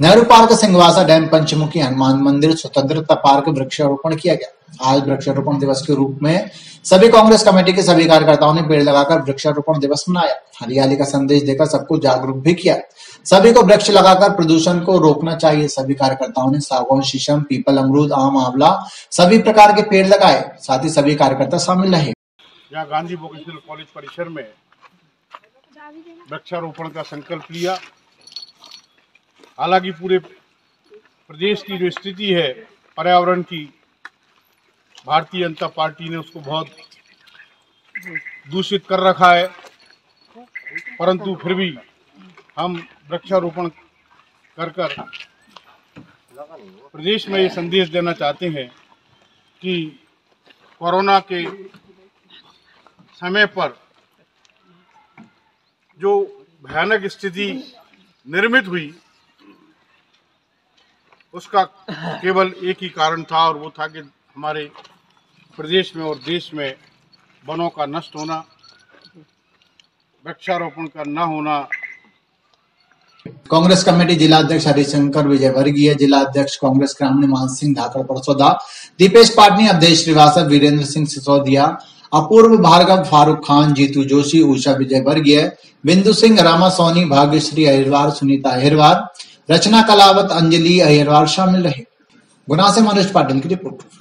Nehru park, Sinhwasa dam, Panchmukhi, Hanuman मंदिर, Swatantrata park वृक्षारोपण किया गया। आज वृक्षारोपण दिवस के रूप में सभी कांग्रेस कमेटी के सभी कार्यकर्ताओं ने पेड़ लगाकर वृक्षारोपण दिवस मनाया। हरियाली का संदेश देकर सबको जागरूक भी किया। सभी को वृक्ष लगाकर प्रदूषण को रोकना चाहिए। सभी कार्यकर्ताओं ने सागौन, शीशम, पीपल, अमरूद, आम, आंवला सभी प्रकार के पेड़ लगाए। साथ ही सभी कार्यकर्ता शामिल रहे। यहाँ गांधी वोकेशनल कॉलेज परिसर में वृक्षारोपण का संकल्प लिया। हालांकि पूरे प्रदेश की जो स्थिति है पर्यावरण की, भारतीय जनता पार्टी ने उसको बहुत दूषित कर रखा है, परंतु फिर भी हम वृक्षारोपण कर प्रदेश में ये संदेश देना चाहते हैं कि कोरोना के समय पर जो भयानक स्थिति निर्मित हुई उसका केवल एक ही कारण था, और वो था कि हमारे प्रदेश में और देश में वनों का नष्ट होना, वृक्षारोपण का न होना। कांग्रेस कमेटी जिला अध्यक्ष हरिशंकर विजयवर्गीय, जिला अध्यक्ष कांग्रेस ग्रामीण मान सिंह धाकड़ परसोदा, दीपेश पाटनी, अवधेश श्रीवास्तव, वीरेंद्र सिंह सिसोदिया, अपूर्व भार्गव, फारूक खान, जीतू जोशी, उषा विजयवर्गीय, बिंदु सिंह, रामा सोनी, भाग्यश्री अहिरवार, सुनीता अहिरवार, रचना कलावत, अंजलि अहिरवार शामिल रहे। गुना से मनोज पाटिल की रिपोर्ट।